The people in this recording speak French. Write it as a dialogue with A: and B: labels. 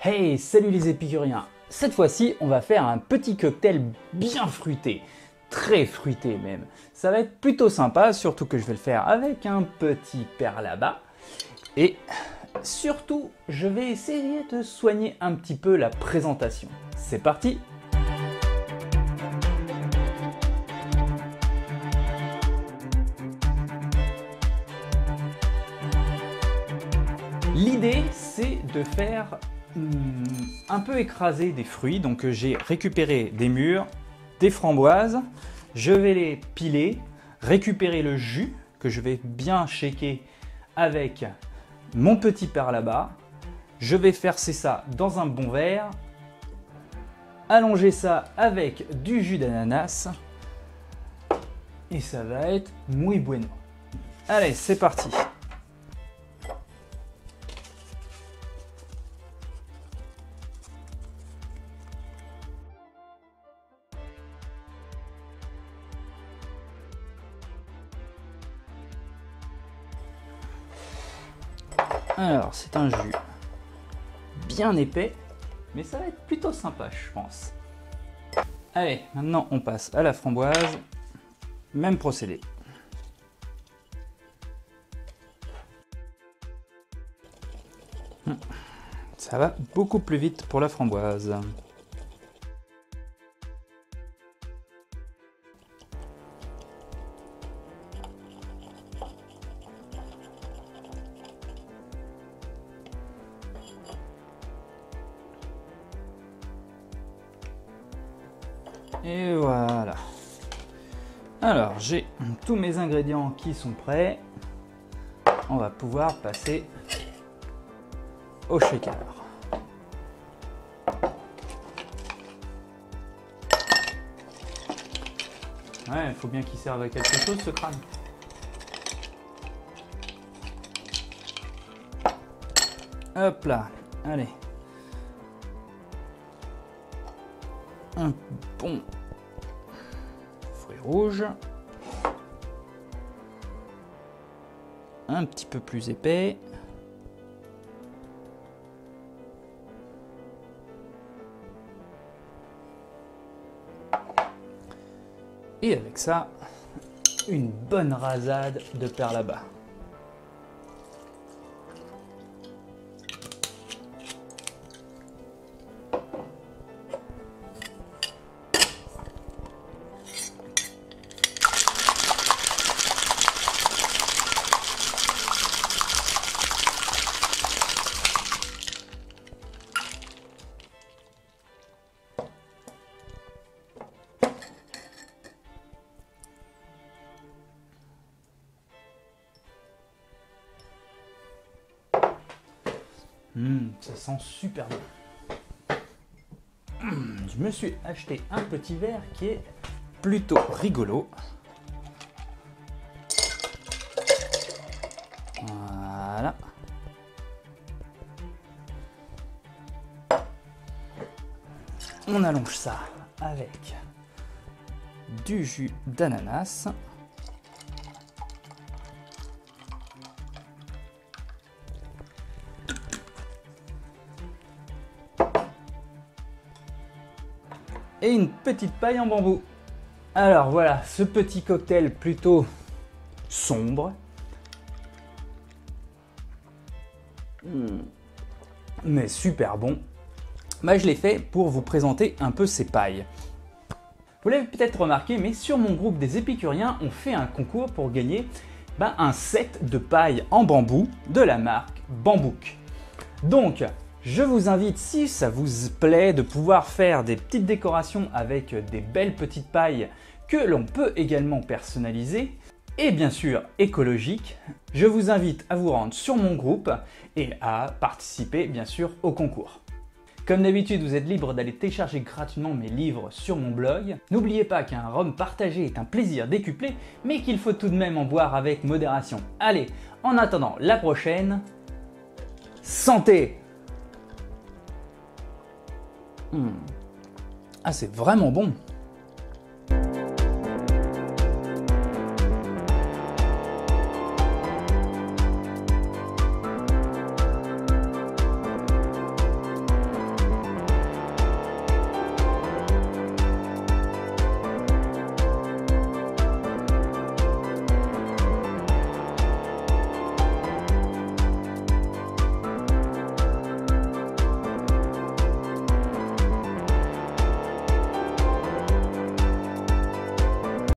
A: Hey, salut les épicuriens! Cette fois-ci, on va faire un petit cocktail bien fruité, très fruité même. Ça va être plutôt sympa, surtout que je vais le faire avec un petit perlaba. Et surtout, je vais essayer de soigner un petit peu la présentation. C'est parti! L'idée, c'est de faire un peu écraser des fruits. Donc j'ai récupéré des mûres, des framboises. Je vais les piler, récupérer le jus que je vais bien shaker avec mon petit perlaba. Je vais verser ça dans un bon verre, allonger ça avec du jus d'ananas et ça va être muy bueno. Allez, c'est parti. Alors, c'est un jus bien épais, mais ça va être plutôt sympa, je pense. Allez, maintenant on passe à la framboise. Même procédé. Ça va beaucoup plus vite pour la framboise. Et voilà. Alors, j'ai tous mes ingrédients qui sont prêts. On va pouvoir passer au shaker. Ouais, il faut bien qu'il serve à quelque chose ce crâne. Hop là, allez. Un bon fruit rouge, un petit peu plus épais, et avec ça, une bonne rasade de perlaba. Ça sent super bon. Je me suis acheté un petit verre qui est plutôt rigolo. Voilà. On allonge ça avec du jus d'ananas. Et une petite paille en bambou. Alors voilà, ce petit cocktail plutôt sombre. Mais super bon. Bah, je l'ai fait pour vous présenter un peu ces pailles. Vous l'avez peut-être remarqué, mais sur mon groupe des épicuriens, on fait un concours pour gagner un set de pailles en bambou de la marque Bambouk. Donc, je vous invite, si ça vous plaît, de pouvoir faire des petites décorations avec des belles petites pailles que l'on peut également personnaliser et bien sûr écologiques. Je vous invite à vous rendre sur mon groupe et à participer bien sûr au concours. Comme d'habitude, vous êtes libre d'aller télécharger gratuitement mes livres sur mon blog. N'oubliez pas qu'un rhum partagé est un plaisir décuplé, mais qu'il faut tout de même en boire avec modération. Allez, en attendant la prochaine, santé! Ah, c'est vraiment bon.